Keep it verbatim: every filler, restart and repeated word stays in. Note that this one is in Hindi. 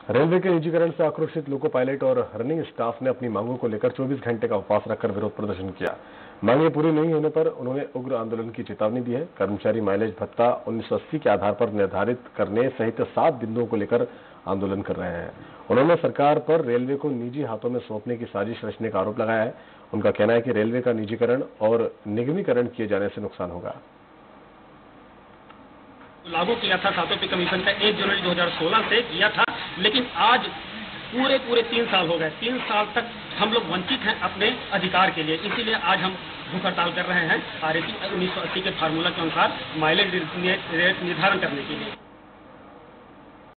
रेलवे के निजीकरण से आक्रोशित लोको पायलट और रनिंग स्टाफ ने अपनी मांगों को लेकर चौबीस घंटे का उपवास रखकर विरोध प्रदर्शन किया। मांगे पूरी नहीं होने पर उन्होंने उग्र आंदोलन की चेतावनी दी है। कर्मचारी माइलेज भत्ता उन्नीस सौ अस्सी के आधार पर निर्धारित करने सहित सात बिंदुओं को लेकर आंदोलन कर रहे हैं। उन्होंने सरकार पर रेलवे को निजी हाथों में सौंपने की साजिश रचने का आरोप लगाया है। उनका कहना है कि रेलवे का निजीकरण और निगमीकरण किए जाने से नुकसान होगा। लागू किया था सातों पे कमीशन का एक जनवरी दो हज़ार सोलह से किया था, लेकिन आज पूरे पूरे तीन साल हो गए। तीन साल तक हम लोग वंचित हैं अपने अधिकार के लिए, इसीलिए आज हम भूख हड़ताल कर रहे हैं आरएसी उन्नीस सौ अस्सी के फार्मूला के अनुसार माइलेज रेट निर्धारण करने के लिए।